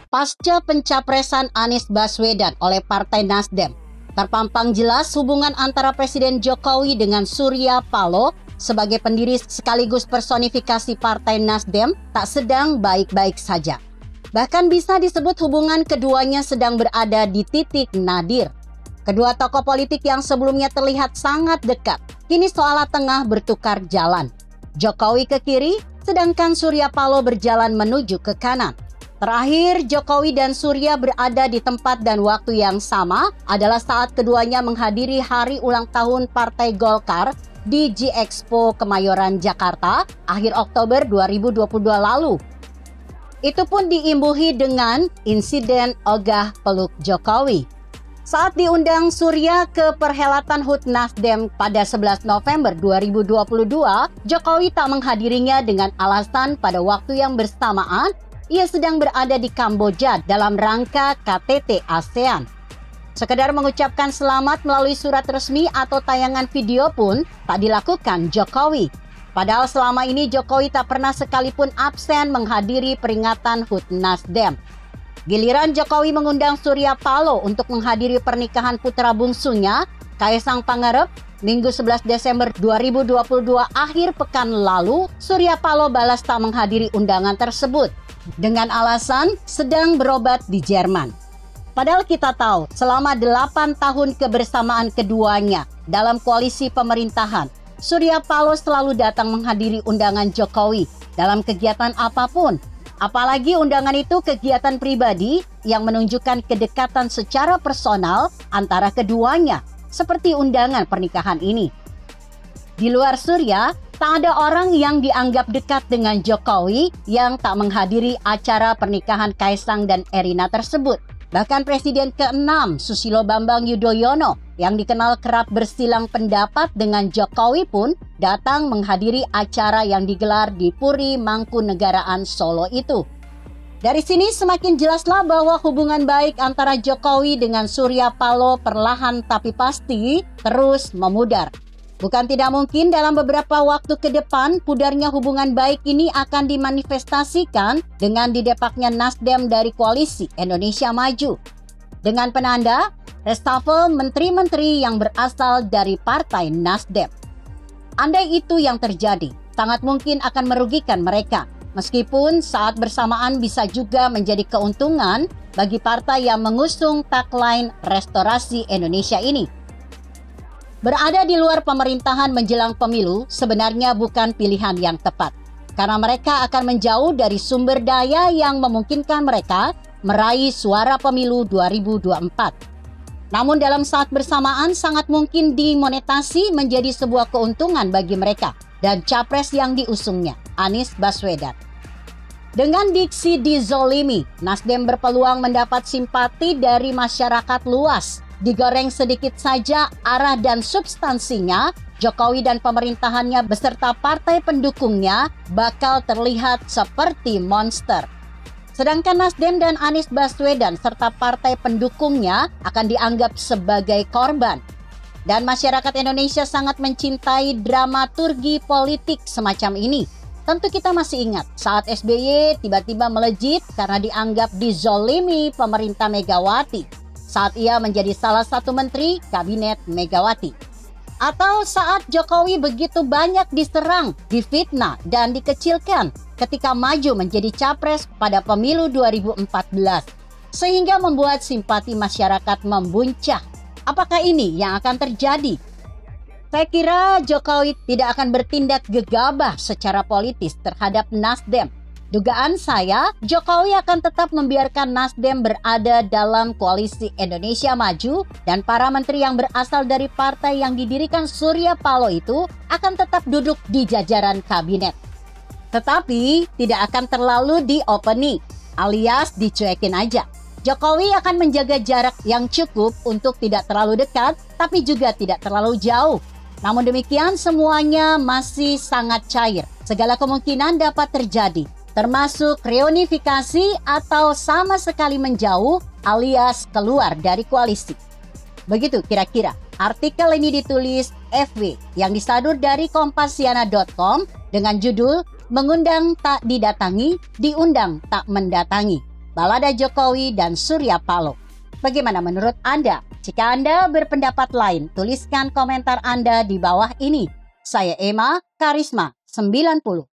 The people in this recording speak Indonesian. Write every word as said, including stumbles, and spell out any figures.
Pasca pencapresan Anies Baswedan oleh Partai Nasdem, terpampang jelas hubungan antara Presiden Jokowi dengan Surya Paloh sebagai pendiri sekaligus personifikasi Partai Nasdem tak sedang baik-baik saja. Bahkan bisa disebut hubungan keduanya sedang berada di titik nadir. Kedua tokoh politik yang sebelumnya terlihat sangat dekat, kini seolah tengah bertukar jalan. Jokowi ke kiri, sedangkan Surya Paloh berjalan menuju ke kanan. Terakhir, Jokowi dan Surya berada di tempat dan waktu yang sama adalah saat keduanya menghadiri hari ulang tahun Partai Golkar di G Expo Kemayoran, Jakarta, akhir Oktober dua ribu dua puluh dua lalu. Itu pun diimbuhi dengan insiden ogah peluk Jokowi. Saat diundang Surya ke perhelatan H U T Nasdem pada sebelas November dua ribu dua puluh dua, Jokowi tak menghadirinya dengan alasan pada waktu yang bersamaan ia sedang berada di Kamboja dalam rangka K T T ASEAN. Sekedar mengucapkan selamat melalui surat resmi atau tayangan video pun tak dilakukan Jokowi. Padahal selama ini Jokowi tak pernah sekalipun absen menghadiri peringatan H U T Nasdem. Giliran Jokowi mengundang Surya Paloh untuk menghadiri pernikahan putra bungsunya, Kaisang Pangarep, Minggu sebelas Desember dua ribu dua puluh dua akhir pekan lalu, Surya Paloh balas tak menghadiri undangan tersebut dengan alasan sedang berobat di Jerman. Padahal kita tahu selama delapan tahun kebersamaan keduanya dalam koalisi pemerintahan, Surya Paloh selalu datang menghadiri undangan Jokowi dalam kegiatan apapun. Apalagi undangan itu kegiatan pribadi yang menunjukkan kedekatan secara personal antara keduanya, seperti undangan pernikahan ini. Di luar Surya, tak ada orang yang dianggap dekat dengan Jokowi yang tak menghadiri acara pernikahan Kaisang dan Erina tersebut. Bahkan Presiden keenam Susilo Bambang Yudhoyono yang dikenal kerap bersilang pendapat dengan Jokowi pun datang menghadiri acara yang digelar di Puri Mangkunegaraan Solo itu. Dari sini semakin jelaslah bahwa hubungan baik antara Jokowi dengan Surya Paloh perlahan tapi pasti terus memudar. Bukan tidak mungkin dalam beberapa waktu ke depan pudarnya hubungan baik ini akan dimanifestasikan dengan didepaknya Nasdem dari koalisi Indonesia Maju. Dengan penanda reshuffle menteri-menteri yang berasal dari Partai Nasdem. Andai itu yang terjadi, sangat mungkin akan merugikan mereka. Meskipun saat bersamaan bisa juga menjadi keuntungan bagi partai yang mengusung tagline Restorasi Indonesia ini. Berada di luar pemerintahan menjelang pemilu sebenarnya bukan pilihan yang tepat. Karena mereka akan menjauh dari sumber daya yang memungkinkan mereka meraih suara pemilu dua ribu dua puluh empat. Namun dalam saat bersamaan sangat mungkin dimonetasi menjadi sebuah keuntungan bagi mereka dan capres yang diusungnya, Anies Baswedan. Dengan diksi dizolimi, Nasdem berpeluang mendapat simpati dari masyarakat luas. Digoreng sedikit saja arah dan substansinya, Jokowi dan pemerintahannya beserta partai pendukungnya bakal terlihat seperti monster. Sedangkan Nasdem dan Anies Baswedan serta partai pendukungnya akan dianggap sebagai korban. Dan masyarakat Indonesia sangat mencintai dramaturgi politik semacam ini. Tentu kita masih ingat saat S B Y tiba-tiba melejit karena dianggap dizolimi pemerintah Megawati saat ia menjadi salah satu menteri kabinet Megawati. Atau saat Jokowi begitu banyak diserang, difitnah, dan dikecilkan ketika maju menjadi capres pada pemilu dua ribu empat belas. Sehingga membuat simpati masyarakat membuncah. Apakah ini yang akan terjadi? Saya kira Jokowi tidak akan bertindak gegabah secara politis terhadap Nasdem. Dugaan saya, Jokowi akan tetap membiarkan Nasdem berada dalam koalisi Indonesia Maju dan para menteri yang berasal dari partai yang didirikan Surya Paloh itu akan tetap duduk di jajaran kabinet. Tetapi tidak akan terlalu di-opening alias dicuekin aja. Jokowi akan menjaga jarak yang cukup untuk tidak terlalu dekat tapi juga tidak terlalu jauh. Namun demikian semuanya masih sangat cair. Segala kemungkinan dapat terjadi, termasuk reunifikasi atau sama sekali menjauh alias keluar dari koalisi. Begitu kira-kira. Artikel ini ditulis F W yang disadur dari kompasiana dot com dengan judul Mengundang tak didatangi, diundang tak mendatangi. balada Jokowi dan Surya Paloh. Bagaimana menurut Anda? Jika Anda berpendapat lain, tuliskan komentar Anda di bawah ini. Saya Emma Karisma sembilan puluh.